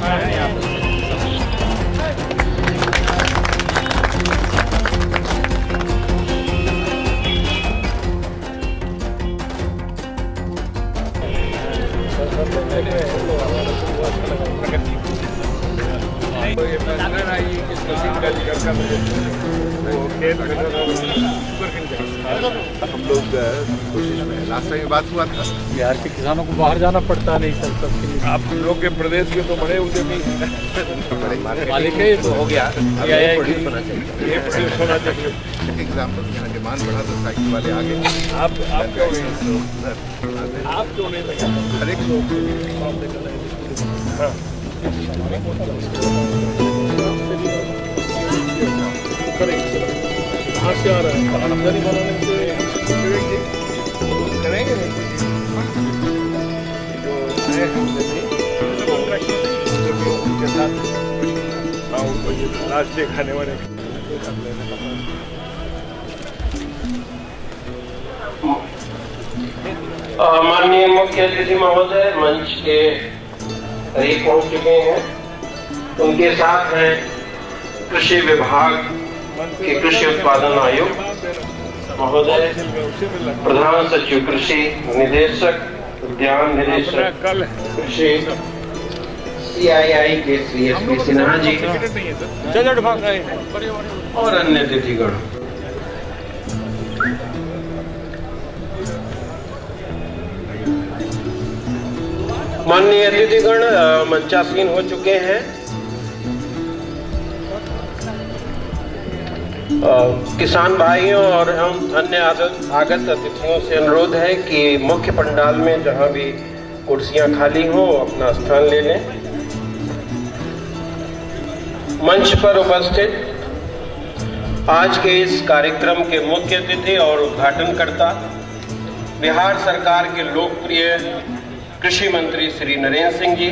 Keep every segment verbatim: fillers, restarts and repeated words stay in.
हम लोग कोशिश में लास्ट टाइम बात हुआ था, बिहार के किसानों को बाहर जाना पड़ता नहीं सर सबके लिए। आप लोग के प्रदेश के तो बड़े उद्यमी मालिक है तो हो गया, ये प्रोड्यूस होना चाहिए। एग्जाम्पल यहाँ डिमांड बढ़ा तो साइकिल वाले आगे आप आप क्यों नहीं आप क्यों नहीं लगे हर एक लोग कहाँ से आ रहा है आमदनी बनाने से करेंगे जो उनके साथ रास्ते खाने वाले। माननीय मुख्य अतिथि महोदय मंच के करीब पहुंच चुके हैं। उनके साथ हैं कृषि विभाग के कृषि उत्पादन आयुक्त महोदय, प्रधान सचिव कृषि, निदेशक उद्यान, निदेशक कृषि सी आई आई के श्री एस पी सिन्हा जी और अन्य अतिथिगण। माननीय अतिथिगण मंचासीन हो चुके हैं। किसान भाइयों और हम अन्य आगत अतिथियों से अनुरोध है कि मुख्य पंडाल में जहां भी कुर्सियां खाली हो अपना स्थान ले लें। मंच पर उपस्थित आज के इस कार्यक्रम के मुख्य अतिथि और उद्घाटनकर्ता बिहार सरकार के लोकप्रिय कृषि मंत्री श्री नरेंद्र सिंह जी,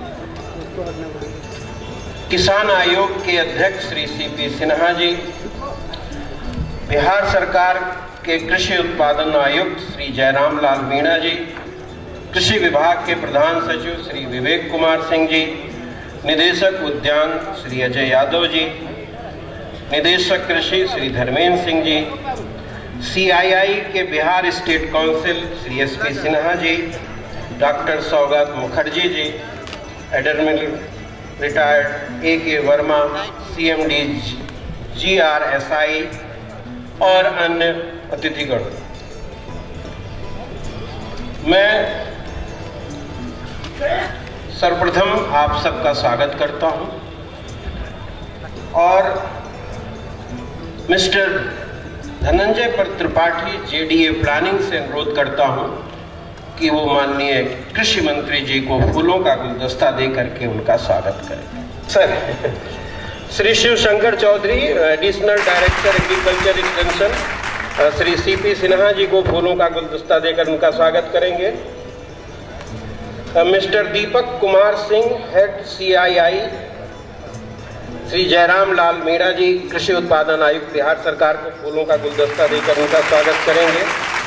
किसान आयोग के अध्यक्ष श्री सी पी सिन्हा जी, बिहार सरकार के कृषि उत्पादन आयुक्त श्री जयराम लाल मीणा जी, कृषि विभाग के प्रधान सचिव श्री विवेक कुमार सिंह जी, निदेशक उद्यान श्री अजय यादव जी, निदेशक कृषि श्री धर्मेंद्र सिंह जी, सी आई आई के Bihar state council Shri S P Sinha ji, doctor Saugat Mukherjee ji, admiral retired A K Verma, C M D G R S I और अन्य अतिथिगण। मैं सर्वप्रथम आप सबका स्वागत करता हूं और mister Dhananjay Tripathi J D A planning से अनुरोध करता हूं कि वो माननीय कृषि मंत्री जी को फूलों का गुलदस्ता दे करके उनका स्वागत करें। Sir Shri Shiv Shankar Chaudhary additional director agriculture extension Shri C P Sinha ji को फूलों का गुलदस्ता देकर उनका स्वागत करेंगे। Mister Deepak Kumar Singh head C I I, Shri Jairam Lal Meena ji कृषि उत्पादन आयुक्त बिहार सरकार को फूलों का गुलदस्ता देकर उनका स्वागत करेंगे।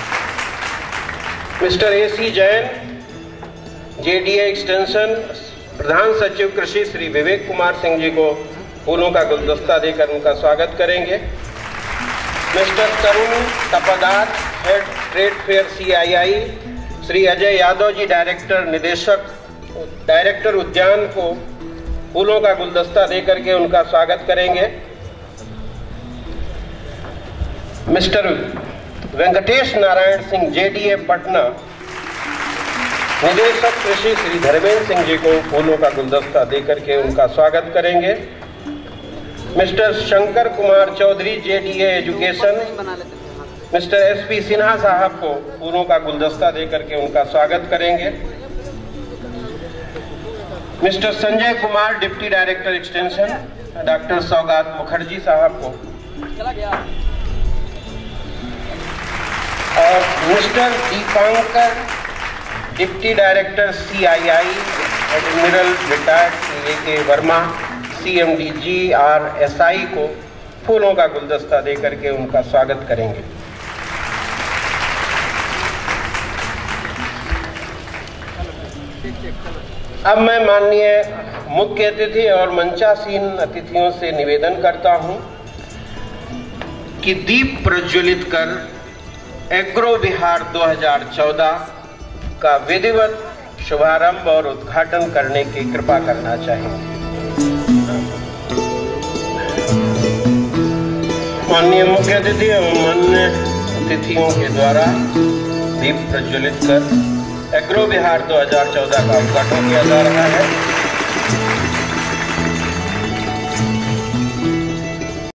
Mister A C Jain J D A extension प्रधान सचिव कृषि श्री विवेक कुमार सिंह जी को फूलों का गुलदस्ता देकर उनका स्वागत करेंगे। Mister Tarun Tapadar head trade fair C I I, Shri Ajay Yadav ji director निदेशक डायरेक्टर उद्यान को फूलों का गुलदस्ता देकर के उनका स्वागत करेंगे। Mister Venkatesh Narayan Singh J D A Patna निदेशक कृषि श्री धर्मेंद्र सिंह जी को फूलों का गुलदस्ता देकर के उनका स्वागत करेंगे। Mister Shankar Kumar Chaudhary J D A education mister S P Sinha साहब को फूलों का गुलदस्ता देकर के उनका स्वागत करेंगे। Mister Sanjay Kumar deputy director extension doctor Saugat Mukherjee साहब को और mister Dipankar deputy director C I I admiral retired A K Verma C M D G R S I को फूलों का गुलदस्ता देकर के उनका स्वागत करेंगे। अब मैं माननीय मुख्य अतिथि और मंचासीन अतिथियों से निवेदन करता हूं कि दीप प्रज्वलित कर एग्रो विहार दो हज़ार चौदह का विधिवत शुभारंभ और उद्घाटन करने की कृपा करना चाहिए। माननीय मुख्य अतिथि एवं अन्य अतिथियों के द्वारा दीप प्रज्वलित कर एग्रो विहार दो हज़ार चौदह का उद्घाटन किया जा रहा है।